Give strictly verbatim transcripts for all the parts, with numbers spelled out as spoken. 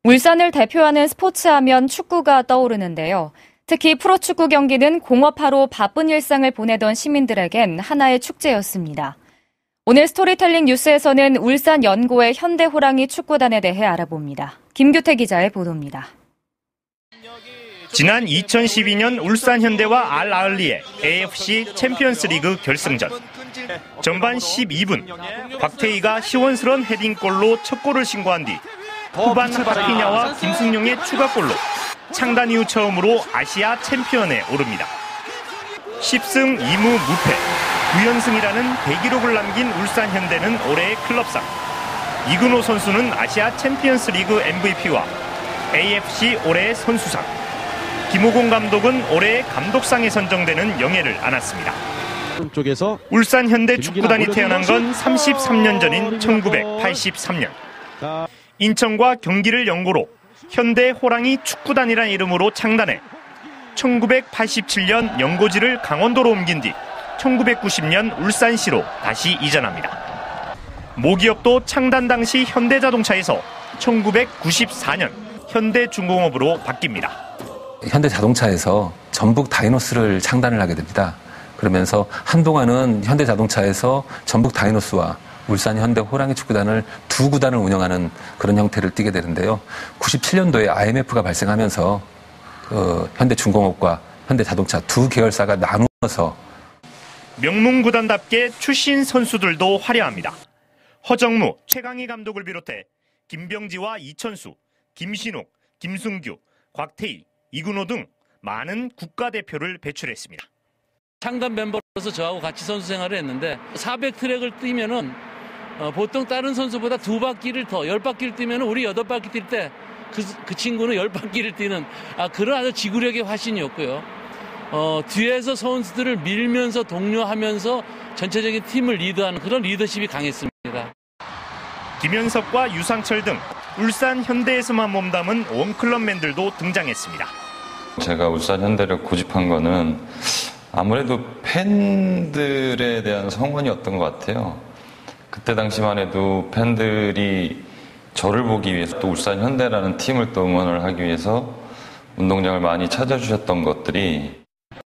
울산을 대표하는 스포츠하면 축구가 떠오르는데요. 특히 프로축구 경기는 공업화로 바쁜 일상을 보내던 시민들에겐 하나의 축제였습니다. 오늘 스토리텔링 뉴스에서는 울산 연고의 현대호랑이 축구단에 대해 알아봅니다. 김규태 기자의 보도입니다. 지난 이천십이 년 울산 현대와 알아흘리의 에이에프씨 챔피언스리그 결승전. 전반 십이 분, 곽태희가 시원스런 헤딩골로 첫 골을 신고한 뒤 후반 하피냐와 김승용의 추가골로 창단 이후 처음으로 아시아 챔피언에 오릅니다. 십 승 이 무 무패, 구 연승이라는 대기록을 남긴 울산 현대는 올해의 클럽상, 이근호 선수는 아시아 챔피언스리그 엠브이피와 에이에프씨 올해의 선수상, 김호공 감독은 올해의 감독상에 선정되는 영예를 안았습니다. 쪽에서 울산 현대 축구단이 태어난 건 삼십삼 년 전인 천구백팔십삼 년. 인천과 경기를 연고로 현대 호랑이 축구단이라는 이름으로 창단해 천구백팔십칠 년 연고지를 강원도로 옮긴 뒤 천구백구십 년 울산시로 다시 이전합니다. 모기업도 창단 당시 현대자동차에서 천구백구십사 년 현대중공업으로 바뀝니다. 현대자동차에서 전북 다이노스를 창단을 하게 됩니다. 그러면서 한동안은 현대자동차에서 전북 다이노스와 울산 현대 호랑이 축구단을 두 구단을 운영하는 그런 형태를 띠게 되는데요. 구십칠 년도에 아이엠에프가 발생하면서 그 현대중공업과 현대자동차 두 계열사가 나누어서 명문구단답게 출신 선수들도 화려합니다. 허정무, 최강희 감독을 비롯해 김병지와 이천수, 김신욱, 김승규, 곽태희, 이근호 등 많은 국가대표를 배출했습니다. 창단 멤버로서 저하고 같이 선수 생활을 했는데 사백 트랙을 뛰면은 어, 보통 다른 선수보다 두 바퀴를 더, 열 바퀴를 뛰면은 우리 여덟 바퀴 뛸 때 그 그 친구는 열 바퀴를 뛰는 아, 그런 아주 지구력의 화신이었고요. 어, 뒤에서 선수들을 밀면서 독려하면서 전체적인 팀을 리드하는 그런 리더십이 강했습니다. 김현석과 유상철 등 울산 현대에서만 몸담은 원클럽맨들도 등장했습니다. 제가 울산 현대를 고집한 거는 아무래도 팬들에 대한 성원이었던 것 같아요. 그때 당시만 해도 팬들이 저를 보기 위해서 또 울산 현대라는 팀을 또 응원을 하기 위해서 운동장을 많이 찾아주셨던 것들이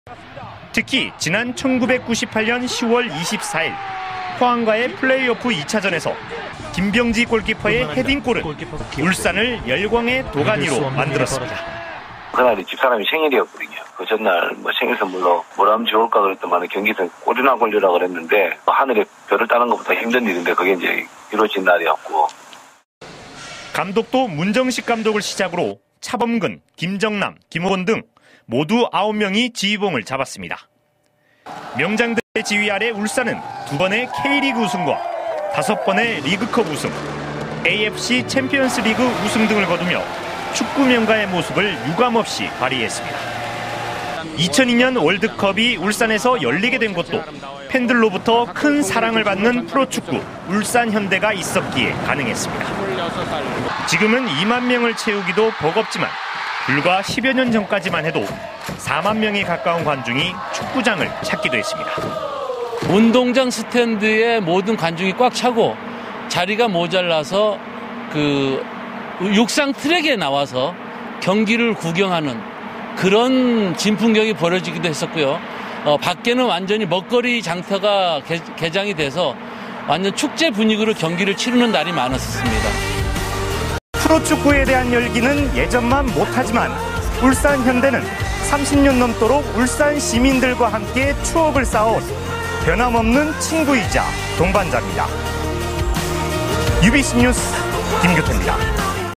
특히 지난 천구백구십팔 년 시월 이십사일 포항과의 플레이오프 이 차전에서 김병지 골키퍼의 헤딩골은 울산을 열광의 도가니로 만들었습니다. 그날이 집사람이 생일이었거든요. 그 전날 뭐 생일 선물로 뭘 하면 좋을까 그랬더니 경기에서 골이나 걸리라 그랬는데 하늘에 별을 따는 것보다 힘든 일인데 그게 이제 이루어진 날이었고. 감독도 문정식 감독을 시작으로 차범근, 김정남, 김호건 등 모두 아홉 명이 지휘봉을 잡았습니다. 명장들의 지휘 아래 울산은 두 번의 K리그 우승과 다섯 번의 리그컵 우승, 에이에프씨 챔피언스리그 우승 등을 거두며 축구 명가의 모습을 유감없이 발휘했습니다. 이천이 년 월드컵이 울산에서 열리게 된 것도 팬들로부터 큰 사랑을 받는 프로축구 울산 현대가 있었기에 가능했습니다. 지금은 이만 명을 채우기도 버겁지만 불과 십여 년 전까지만 해도 사만 명에 가까운 관중이 축구장을 찾기도 했습니다. 운동장 스탠드에 모든 관중이 꽉 차고 자리가 모자라서 그 육상 트랙에 나와서 경기를 구경하는 그런 진풍경이 벌어지기도 했었고요. 어, 밖에는 완전히 먹거리 장터가 개, 개장이 돼서 완전 축제 분위기로 경기를 치르는 날이 많았습니다. 프로축구에 대한 열기는 예전만 못하지만 울산 현대는 삼십 년 넘도록 울산 시민들과 함께 추억을 쌓아온 변함없는 친구이자 동반자입니다. 유비씨 뉴스 김규태입니다.